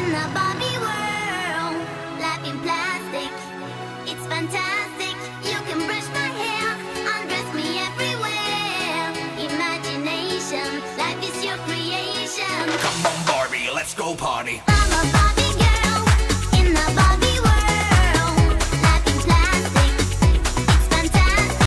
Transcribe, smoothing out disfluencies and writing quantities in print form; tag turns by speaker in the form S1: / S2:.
S1: In a Barbie world, life in plastic, it's fantastic. You can brush my hair, undress me everywhere. Imagination, life is your creation.
S2: Come on, Barbie, let's go party.